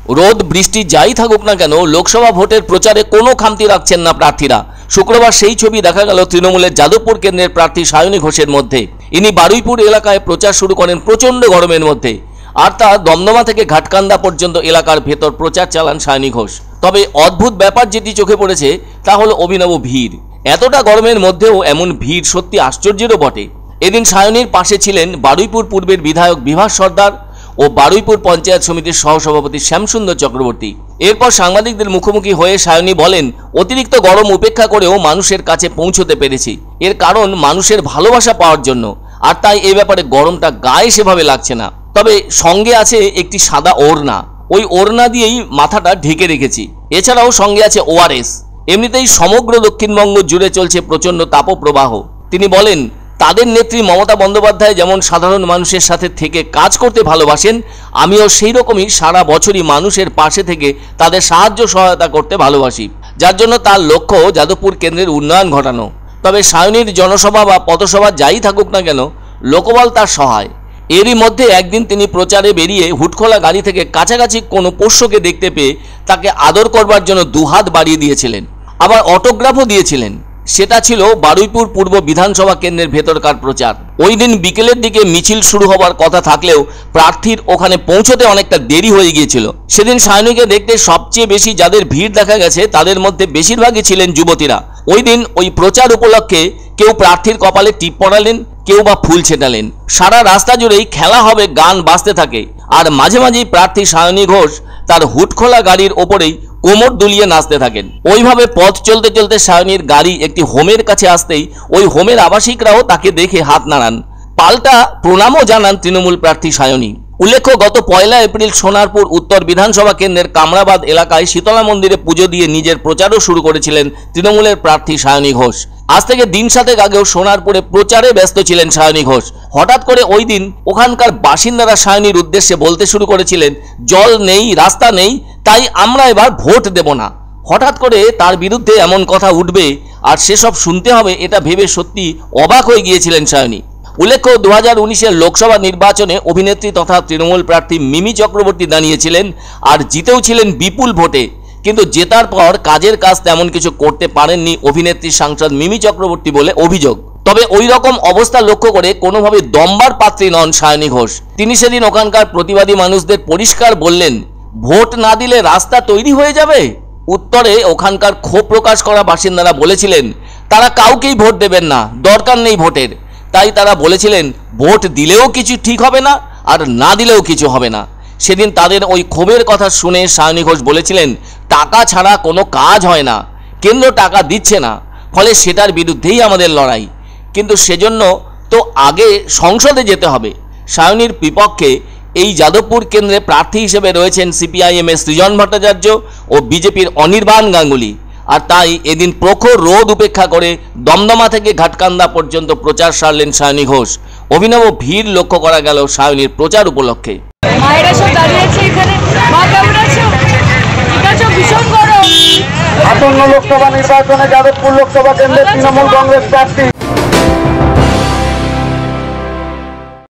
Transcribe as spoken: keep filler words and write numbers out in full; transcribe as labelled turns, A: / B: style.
A: রোদ বৃষ্টি যাই থাকুক না কেন লোকসভা ভোটের প্রচারে কোনো খামতি রাখছেন না প্রার্থীরা। শুক্রবার সেই ছবি দেখা গেল তৃণমূলের যাদবপুর কেন্দ্রের প্রার্থী সায়নী ঘোষের মধ্যে। ইনি বারুইপুর এলাকায় প্রচার শুরু করেন প্রচণ্ড গরমের মধ্যে, আর তা দমদমা থেকে ঘাটকান্দা পর্যন্ত এলাকার ভেতর প্রচার চালান সায়নী ঘোষ। তবে অদ্ভুত ব্যাপার যেটি চোখে পড়েছে তা হলো অভিনব ভিড়। এতটা গরমের মধ্যেও এমন ভিড় সত্যি আশ্চর্যেরও বটে। এদিন সায়নীর পাশে ছিলেন বারুইপুর পূর্বের বিধায়ক বিভাস সর্দার ও বারুইপুর পঞ্চায়েত সমিতির সহসভাপতি শ্যামসুন্দর চক্রবর্তী। এরপর সাংবাদিকদের মুখোমুখি হয়ে সায়নী বলেন, অতিরিক্ত গরম উপেক্ষা করেও মানুষের কাছে পৌঁছতে পেরেছি, এর কারণ মানুষের ভালোবাসা পাওয়ার জন্য, আর তাই এই ব্যাপারে গরমটা গায়ে সেভাবে লাগছে না। তবে সঙ্গে আছে একটি সাদা ওড়না, ওই ওড়না দিয়েই মাথাটা ঢেকে রেখেছি। এছাড়াও সঙ্গে আছে ওআরএস। এমনিতেই সমগ্র দক্ষিণবঙ্গ জুড়ে চলছে প্রচণ্ড তাপপ্রবাহ। তিনি বলেন, তাদের নেত্রী মমতা বন্দ্যোপাধ্যায় যেমন সাধারণ মানুষের সাথে থেকে কাজ করতে ভালোবাসেন, আমিও সেই রকমই সারা বছরই মানুষের পাশে থেকে তাদের সাহায্য সহায়তা করতে ভালোবাসি, যার জন্য তার লক্ষ্য যাদবপুর কেন্দ্রের উন্নয়ন ঘটানো। তবে সায়নীর জনসভা বা পথসভা যাই থাকুক না কেন, লোকবল তার সহায়। এরই মধ্যে একদিন তিনি প্রচারে বেরিয়ে হুটখোলা গাড়ি থেকে কাছাকাছি কোনো পোষ্যকে দেখতে পেয়ে তাকে আদর করবার জন্য দুহাত বাড়িয়ে দিয়েছিলেন, আবার অটোগ্রাফও দিয়েছিলেন। সেটা ছিল বারুইপুর পূর্ব বিধানসভা কেন্দ্রের ভেতরকার প্রচার। ওই দিন বিকেলের দিকে মিছিল শুরু হবার কথা থাকলেও প্রার্থীর ওখানে পৌঁছতে অনেকটা দেরি হয়ে গিয়েছিল। সেদিন সায়নীকে দেখতে সবচেয়ে বেশি যাদের ভিড় দেখা গেছে তাদের মধ্যে বেশিরভাগই ছিলেন যুবতীরা। ওই দিন ওই প্রচার উপলক্ষে কেউ প্রার্থীর কপালে টিপ পরালেন, কেউ বা ফুল ছেটালেন। সারা রাস্তা জুড়েই খেলা হবে, গান বাজতে থাকে, আর মাঝে মাঝেই প্রার্থী সায়নী ঘোষ তার হুটখোলা গাড়ির ওপরেই কোমর দুলিয়ে নাচতে থাকেন। ওইভাবে পথ চলতে চলতে সায়নীর গাড়ি একটি হোমের কাছে আসতেই ওই হোমের আবাসিকরাও তাকে দেখে হাত নাড়ান, পাল্টা প্রণামও জানান তৃণমূল প্রার্থী সায়নী। উল্লেখ্য, গত পয়লা এপ্রিল সোনারপুর উত্তর বিধানসভা কেন্দ্রের কামরাবাদ এলাকায় শীতলা মন্দিরে পুজো দিয়ে নিজের প্রচারও শুরু করেছিলেন তৃণমূলের প্রার্থী সায়নী ঘোষ। আজ থেকে দিন সাতেক আগেও সোনারপুরে প্রচারে ব্যস্ত ছিলেন সায়নী ঘোষ। হঠাৎ করে ওই দিন ওখানকার বাসিন্দারা সায়নীর উদ্দেশ্যে বলতে শুরু করেছিলেন, জল নেই, রাস্তা নেই, তাই আমরা এবার ভোট দেব না। হঠাৎ করে তার বিরুদ্ধে এমন কথা উঠবে আর সেসব শুনতে হবে, এটা ভেবে সত্যি অবাক হয়ে গিয়েছিলেন সায়নী। উল্লেখ্য, দু হাজার উনিশের লোকসভা নির্বাচনে অভিনেত্রী তথা তৃণমূল প্রার্থী মিমি চক্রবর্তী দাঁড়িয়েছিলেন আর জিতেও ছিলেন বিপুল ভোটে, কিন্তু জেতার পর কাজের কাজ তেমন কিছু করতে পারেননি অভিনেত্রী সাংসদ মিমি চক্রবর্তী বলে অভিযোগ। তবে ওই রকম অবস্থা লক্ষ্য করে কোনোভাবে দম্বার পাত্রী নন সায়নী ঘোষ। তিনি সেদিন ওখানকার প্রতিবাদী মানুষদের পরিষ্কার বললেন, ভোট না দিলে রাস্তা তৈরি হয়ে যাবে। উত্তরে ওখানকার ক্ষোভ প্রকাশ করা বাসিন্দারা বলেছিলেন, তারা কাউকেই ভোট দেবেন না, দরকার নেই ভোটের। তাই তারা বলেছিলেন, ভোট দিলেও কিছু ঠিক হবে না, আর না দিলেও কিছু হবে না। সেদিন তাদের ওই ক্ষোভের কথা শুনে সায়নী ঘোষ বলেছিলেন, টাকা ছাড়া কোনো কাজ হয় না, কেন্দ্র টাকা দিচ্ছে না, ফলে সেটার বিরুদ্ধেই আমাদের লড়াই, কিন্তু সেজন্য তো আগে সংসদে যেতে হবে। সায়নীর বিপক্ষে এই যাদবপুর কেন্দ্রে প্রার্থী হিসেবে রয়েছেন সিপিআইএমের সৃজন ভট্টাচার্য ও বিজেপির অনির্বাণ গাঙ্গুলি, আর তাই এদিন প্রখর রোদ উপেক্ষা করে দমদমা থেকে ঘাটকান্দা পর্যন্ত প্রচার সারলেন সায়নী ঘোষ। অভিনব ভিড় লক্ষ্য করা গেল সায়নীর প্রচার উপলক্ষে।
B: আসন্ন লোকসভা নির্বাচনে যাদবপুর লোকসভা কেন্দ্রের তৃণমূল কংগ্রেস প্রার্থী